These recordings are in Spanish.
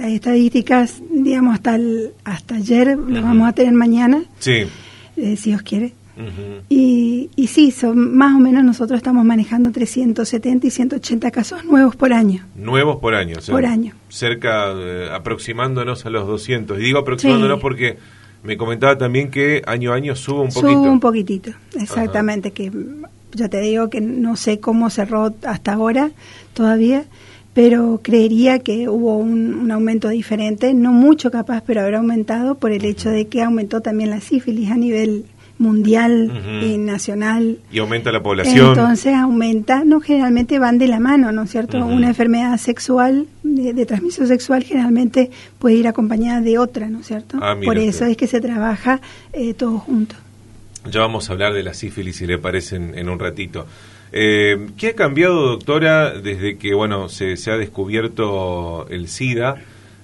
las estadísticas, digamos, hasta ayer, lo vamos a tener mañana, sí. Si Dios quiere. Y sí, más o menos nosotros estamos manejando 370 y 180 casos nuevos por año. Nuevos por año, o sea, por año. Cerca, aproximándonos a los 200. Y digo aproximándonos porque me comentaba también que año a año sube un poquito. Sube un poquitito, exactamente, que ya te digo que no sé cómo cerró hasta ahora todavía, pero creería que hubo un aumento diferente, no mucho capaz, pero habrá aumentado por el hecho de que aumentó también la sífilis a nivel mundial y nacional. Y aumenta la población. Entonces aumenta, no, generalmente van de la mano, ¿no es cierto? Una enfermedad sexual, de transmisión sexual, generalmente puede ir acompañada de otra, ¿no es cierto? Por eso es que se trabaja todo junto. Ya vamos a hablar de la sífilis, si le parece, en un ratito. ¿Qué ha cambiado, doctora, desde que se ha descubierto el SIDA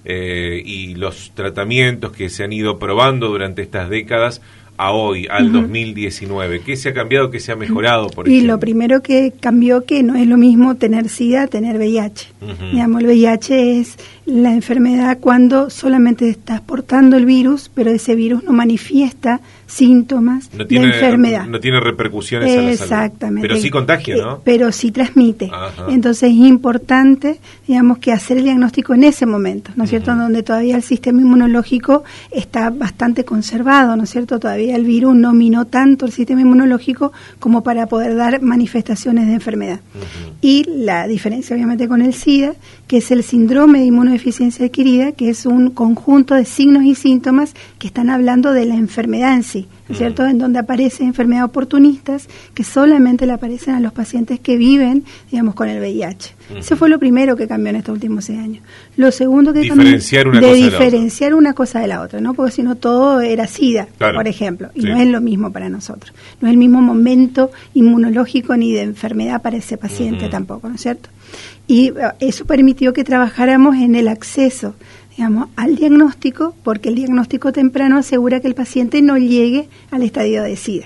y los tratamientos que se han ido probando durante estas décadas a hoy, al 2019? ¿Qué se ha cambiado, qué se ha mejorado, por ejemplo? Y lo primero que cambió, que no es lo mismo tener SIDA, tener VIH. Digamos, el VIH es la enfermedad cuando solamente estás portando el virus, pero ese virus no manifiesta síntomas de enfermedad. No tiene repercusiones a la salud. Exactamente. Pero sí contagia, ¿no? Pero sí transmite. Entonces es importante, digamos, que hacer el diagnóstico en ese momento, ¿no es cierto? Donde todavía el sistema inmunológico está bastante conservado, ¿no es cierto? Todavía el virus no minó tanto el sistema inmunológico como para poder dar manifestaciones de enfermedad. Y la diferencia, obviamente, con el SIDA, que es el síndrome de inmunodeficiencia adquirida, que es un conjunto de signos y síntomas que están hablando de la enfermedad en sí, ¿no es cierto? En donde aparecen enfermedades oportunistas que solamente le aparecen a los pacientes que viven, digamos, con el VIH. Eso fue lo primero que cambió en estos últimos 6 años. Lo segundo que cambió, diferenciar una cosa de la otra, ¿no? Porque si no todo era SIDA, por ejemplo, y no es lo mismo para nosotros. No es el mismo momento inmunológico ni de enfermedad para ese paciente tampoco, ¿no es cierto? Y eso permitió que trabajáramos en el acceso, digamos, al diagnóstico, porque el diagnóstico temprano asegura que el paciente no llegue al estadio de SIDA.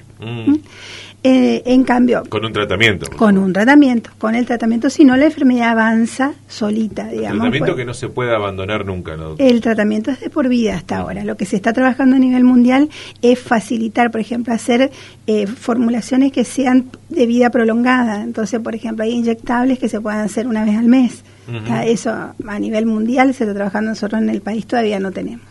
En cambio... Con un tratamiento. Con el tratamiento, si no la enfermedad avanza solita, digamos. El tratamiento que no se puede abandonar nunca, ¿no? El tratamiento es de por vida hasta ahora. Lo que se está trabajando a nivel mundial es facilitar, por ejemplo, hacer formulaciones que sean de vida prolongada. Entonces, por ejemplo, hay inyectables que se puedan hacer una vez al mes. Eso a nivel mundial se está trabajando, nosotros en el país todavía no tenemos.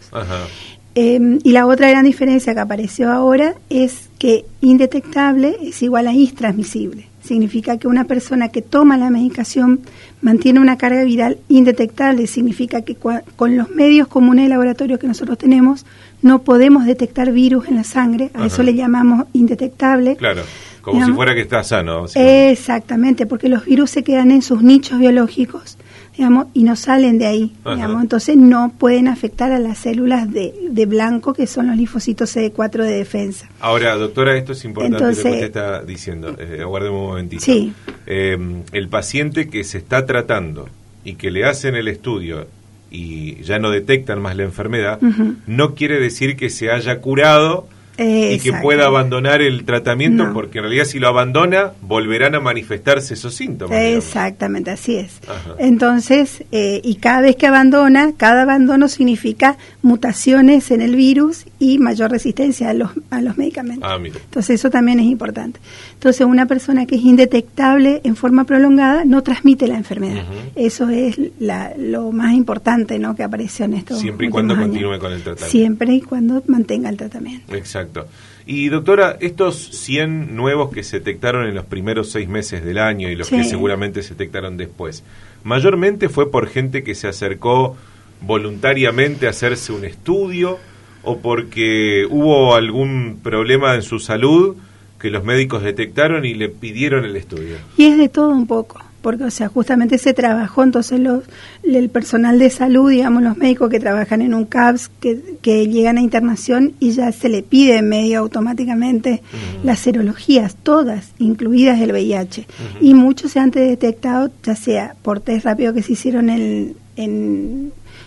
Y la otra gran diferencia que apareció ahora es que indetectable es igual a intransmisible. Significa que una persona que toma la medicación mantiene una carga viral indetectable. Significa que con los medios comunes de laboratorio que nosotros tenemos no podemos detectar virus en la sangre. A eso le llamamos indetectable. Claro, como si fuera que está sano. Exactamente, porque los virus se quedan en sus nichos biológicos, digamos, y no salen de ahí, digamos, entonces no pueden afectar a las células de blanco, que son los linfocitos CD4 de defensa. Ahora, doctora, esto es importante lo que usted está diciendo, aguárdeme un momentito. Sí. El paciente que se está tratando y que le hacen el estudio y ya no detectan más la enfermedad, no quiere decir que se haya curado y que pueda abandonar el tratamiento, porque en realidad si lo abandona volverán a manifestarse esos síntomas. Exactamente, así es. Entonces, y cada vez que abandona, cada abandono significa mutaciones en el virus y mayor resistencia a los medicamentos. Entonces eso también es importante. Entonces una persona que es indetectable en forma prolongada no transmite la enfermedad. Eso es lo más importante, ¿no?, que apareció en estos siempre y cuando continúe con el tratamiento. Siempre y cuando mantenga el tratamiento. Exacto. Y doctora, estos 100 nuevos que se detectaron en los primeros 6 meses del año y los que seguramente se detectaron después, ¿mayormente fue por gente que se acercó voluntariamente a hacerse un estudio o porque hubo algún problema en su salud que los médicos detectaron y le pidieron el estudio? Y es de todo un poco, porque, o sea, justamente se trabajó, entonces el personal de salud, digamos, los médicos que trabajan en un CAPS, que llegan a internación y ya se le pide medio automáticamente las serologías, todas, incluidas el VIH. Y muchos se han detectado, ya sea por test rápido que se hicieron en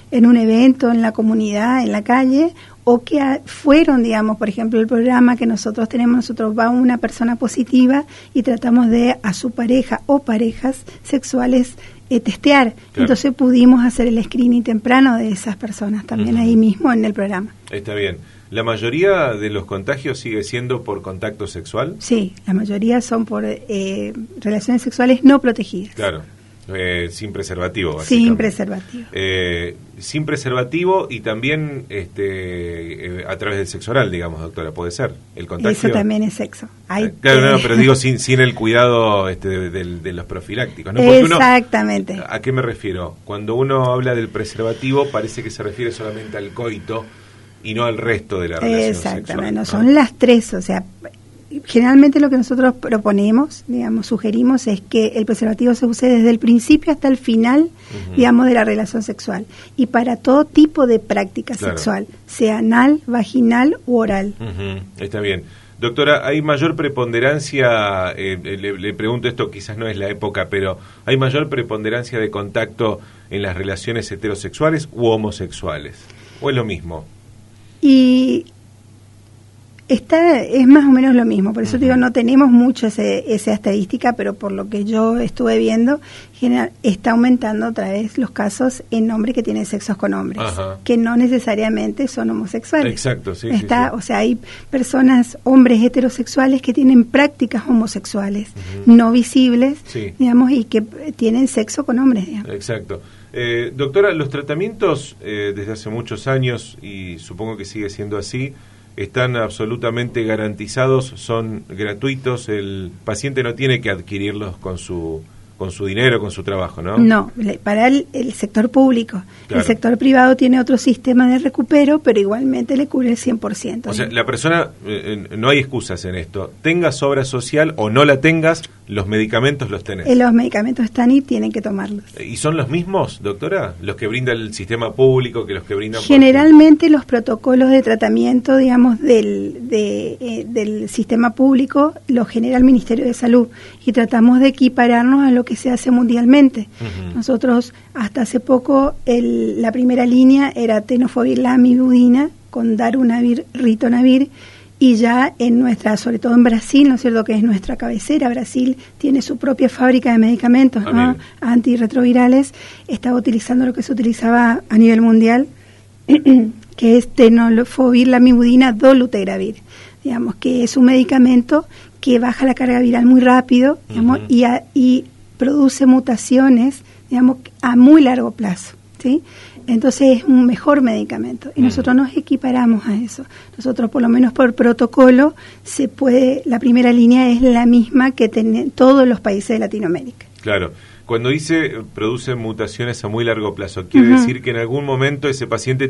en un evento, en la comunidad, en la calle, o que fueron, digamos, por ejemplo, el programa que nosotros tenemos, nosotros va una persona positiva y tratamos de a su pareja o parejas sexuales testear. Claro. Entonces pudimos hacer el screening temprano de esas personas también ahí mismo en el programa. Está bien. ¿La mayoría de los contagios sigue siendo por contacto sexual? Sí, la mayoría son por relaciones sexuales no protegidas. Claro. Sin preservativo, básicamente. Sin preservativo. Sin preservativo y también a través del sexo oral, digamos, doctora, ¿puede ser el contagio? Eso también es sexo. Claro, no, pero digo sin el cuidado de los profilácticos, ¿no? Porque exactamente. ¿A qué me refiero? Cuando uno habla del preservativo parece que se refiere solamente al coito y no al resto de la relación sexual. Exactamente, no, son las tres, o sea... Generalmente lo que nosotros proponemos, digamos, sugerimos es que el preservativo se use desde el principio hasta el final, digamos, de la relación sexual y para todo tipo de práctica sexual, sea anal, vaginal u oral. Está bien. Doctora, ¿hay mayor preponderancia, le pregunto esto, quizás no es la época, pero ¿hay mayor preponderancia de contacto en las relaciones heterosexuales u homosexuales? ¿O es lo mismo? Es más o menos lo mismo, por eso digo, no tenemos mucho esa estadística, pero por lo que yo estuve viendo, está aumentando otra vez los casos en hombres que tienen sexos con hombres, que no necesariamente son homosexuales. Exacto, sí. O sea, hay personas, hombres heterosexuales que tienen prácticas homosexuales, no visibles, digamos, y que tienen sexo con hombres, digamos. Exacto. Doctora, los tratamientos desde hace muchos años, y supongo que sigue siendo así, están absolutamente garantizados, son gratuitos, el paciente no tiene que adquirirlos con su dinero, con su trabajo, ¿no? No, para el sector público. Claro. El sector privado tiene otro sistema de recupero, pero igualmente le cubre el 100%. O sea, la persona, no hay excusas en esto. Tengas obra social o no la tengas, los medicamentos los tenés. Los medicamentos están y tienen que tomarlos. ¿Y son los mismos, doctora? ¿Los que brinda el sistema público que los que brindan? Generalmente los protocolos de tratamiento, digamos, del sistema público los genera el Ministerio de Salud y tratamos de equipararnos a lo que se hace mundialmente. Nosotros hasta hace poco la primera línea era tenofovir lamivudina con darunavir, ritonavir, y ya en sobre todo en Brasil, ¿no es cierto?, que es nuestra cabecera, Brasil tiene su propia fábrica de medicamentos, ¿no?, antirretrovirales, estaba utilizando lo que se utilizaba a nivel mundial, que es tenofovir lamivudina dolutegravir, digamos, que es un medicamento que baja la carga viral muy rápido, digamos, y produce mutaciones, digamos, a muy largo plazo, ¿sí? Entonces es un mejor medicamento y nosotros nos equiparamos a eso. Nosotros, por lo menos por protocolo, la primera línea es la misma que tienen todos los países de Latinoamérica. Claro. Cuando dice produce mutaciones a muy largo plazo, ¿quiere decir que en algún momento ese paciente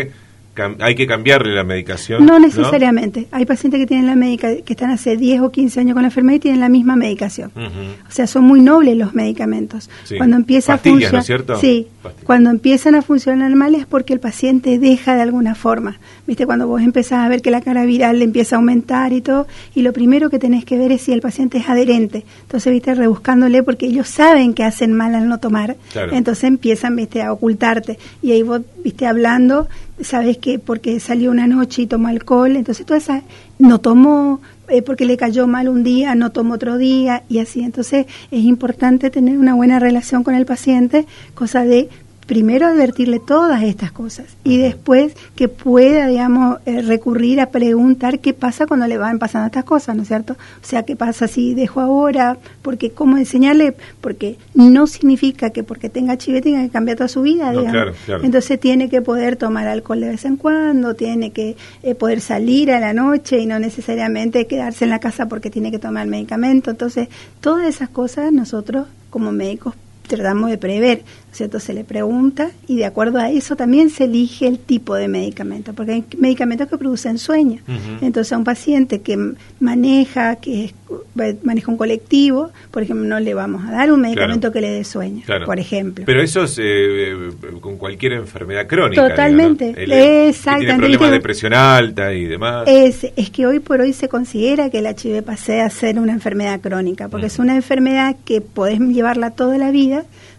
hay que cambiarle la medicación? No necesariamente. ¿No? Hay pacientes que tienen que están hace 10 o 15 años con la enfermedad y tienen la misma medicación. O sea, son muy nobles los medicamentos. Sí. Cuando empieza pastillas, ¿no es cierto? Sí. Pastillas. Cuando empiezan a funcionar mal es porque el paciente deja de alguna forma. ¿Viste? Cuando vos empezás a ver que la carga viral le empieza a aumentar y todo, y lo primero que tenés que ver es si el paciente es adherente. Entonces, ¿viste? Rebuscándole porque ellos saben que hacen mal al no tomar. Claro. Entonces empiezan, ¿viste? A ocultarte. Y ahí vos, ¿viste? Hablando, sabes que porque salió una noche y tomó alcohol, entonces toda esa no tomó porque le cayó mal un día, no tomó otro día y así. Entonces es importante tener una buena relación con el paciente, cosa de primero advertirle todas estas cosas y después que pueda, digamos, recurrir a preguntar qué pasa cuando le van pasando estas cosas, ¿no es cierto? O sea, qué pasa si dejo ahora, porque cómo enseñarle, porque no significa que porque tenga HIV tenga que cambiar toda su vida, digamos. Claro. Entonces tiene que poder tomar alcohol de vez en cuando, tiene que poder salir a la noche y no necesariamente quedarse en la casa porque tiene que tomar el medicamento. Entonces, todas esas cosas nosotros como médicos tratamos de prever, ¿cierto? Se le pregunta y de acuerdo a eso también se elige el tipo de medicamento, porque hay medicamentos que producen sueño. Entonces a un paciente que maneja un colectivo, por ejemplo, no le vamos a dar un medicamento que le dé sueño, por ejemplo. Pero eso es con cualquier enfermedad crónica. Totalmente, exactamente. Tiene problemas de presión alta y demás. Es que hoy por hoy se considera que el HIV pase a ser una enfermedad crónica, porque es una enfermedad que podés llevarla toda la vida,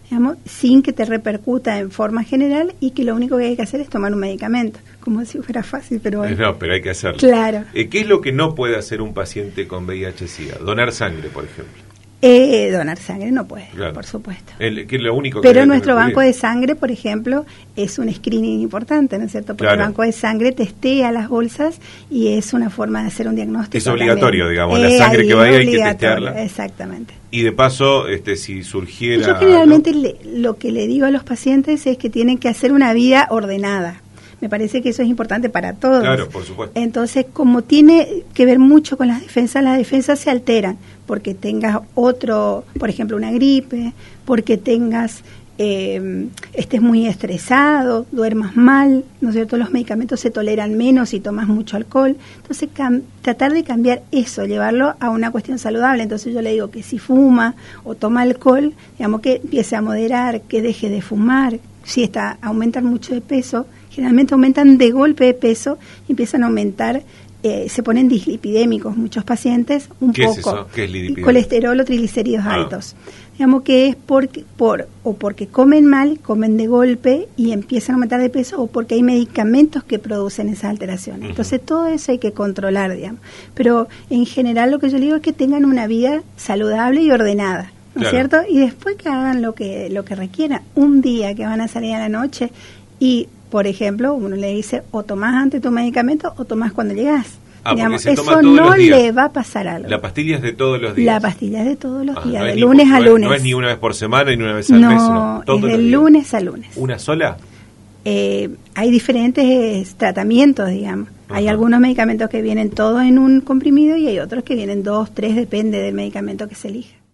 digamos, sin que te repercuta en forma general y que lo único que hay que hacer es tomar un medicamento, como si fuera fácil, pero bueno. No, pero hay que hacerlo. Claro. ¿Qué es lo que no puede hacer un paciente con VIH-Sida? Donar sangre, por ejemplo. Donar sangre no puede, claro, por supuesto. Que es lo único pero nuestro banco de sangre, por ejemplo, es un screening importante, ¿no es cierto? Porque claro, el banco de sangre testea las bolsas y es una forma de hacer un diagnóstico. Es obligatorio, también, digamos, la sangre que va ahí hay que testearla. Exactamente. Y de paso, si surgiera... Yo generalmente lo que le digo a los pacientes es que tienen que hacer una vida ordenada. Me parece que eso es importante para todos. Claro, por supuesto. Entonces, como tiene que ver mucho con las defensas se alteran porque tengas por ejemplo, una gripe, porque tengas, estés muy estresado, duermas mal, ¿no es cierto? Los medicamentos se toleran menos si tomas mucho alcohol. Entonces, tratar de cambiar eso, llevarlo a una cuestión saludable. Entonces, yo le digo que si fuma o toma alcohol, digamos que empiece a moderar, que deje de fumar. Si aumentan mucho de peso, generalmente aumentan de golpe de peso y empiezan a aumentar, se ponen dislipidémicos muchos pacientes, ¿Qué es eso? ¿Qué es lipidemia? Colesterol o triglicéridos altos. Digamos que es porque comen mal, comen de golpe y empiezan a aumentar de peso, o porque hay medicamentos que producen esas alteraciones. Entonces todo eso hay que controlar, digamos. Pero en general lo que yo digo es que tengan una vida saludable y ordenada, ¿no es cierto? Y después que hagan lo que requiera. Un día que van a salir a la noche y, por ejemplo, uno le dice, o tomás antes tu medicamento o tomás cuando llegás. Digamos, eso no le va a pasar algo. ¿La pastilla es de todos los días? La pastilla es de todos los días, de lunes a lunes. No es ni una vez por semana ni una vez al mes. No, es de lunes a lunes. ¿Una sola? Hay diferentes tratamientos, digamos. Hay algunos medicamentos que vienen todos en un comprimido y hay otros que vienen 2, 3, depende del medicamento que se elija.